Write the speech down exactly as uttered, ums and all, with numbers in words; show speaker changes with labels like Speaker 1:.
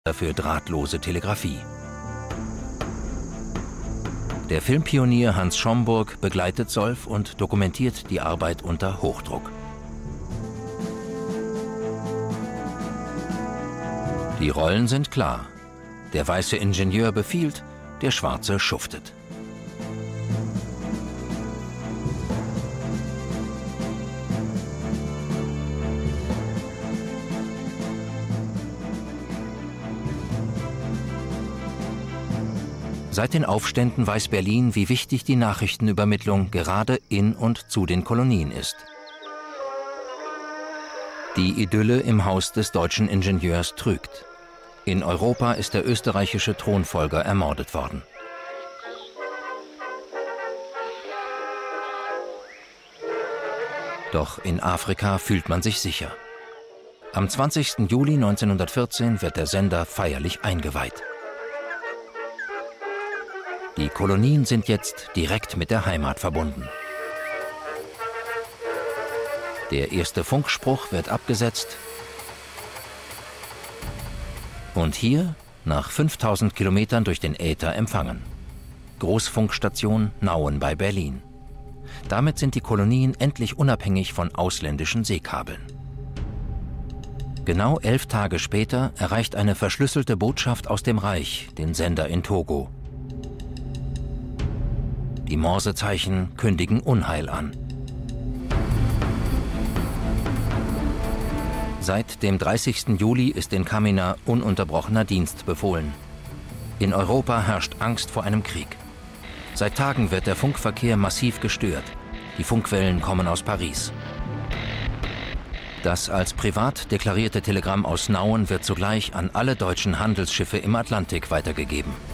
Speaker 1: für drahtlose Telegrafie. Der Filmpionier Hans Schomburg begleitet Solf und dokumentiert die Arbeit unter Hochdruck. Die Rollen sind klar. Der weiße Ingenieur befiehlt, der Schwarze schuftet. Seit den Aufständen weiß Berlin, wie wichtig die Nachrichtenübermittlung gerade in und zu den Kolonien ist. Die Idylle im Haus des deutschen Ingenieurs trügt. In Europa ist der österreichische Thronfolger ermordet worden. Doch in Afrika fühlt man sich sicher. Am zwanzigsten Juli neunzehnhundertvierzehn wird der Sender feierlich eingeweiht. Die Kolonien sind jetzt direkt mit der Heimat verbunden. Der erste Funkspruch wird abgesetzt. Und hier, nach fünftausend Kilometern durch den Äther, empfangen. Großfunkstation Nauen bei Berlin. Damit sind die Kolonien endlich unabhängig von ausländischen Seekabeln. Genau elf Tage später erreicht eine verschlüsselte Botschaft aus dem Reich den Sender in Togo. Die Morsezeichen kündigen Unheil an. Seit dem dreißigsten Juli ist in Kamina ununterbrochener Dienst befohlen. In Europa herrscht Angst vor einem Krieg. Seit Tagen wird der Funkverkehr massiv gestört. Die Funkwellen kommen aus Paris. Das als privat deklarierte Telegramm aus Nauen wird sogleich an alle deutschen Handelsschiffe im Atlantik weitergegeben.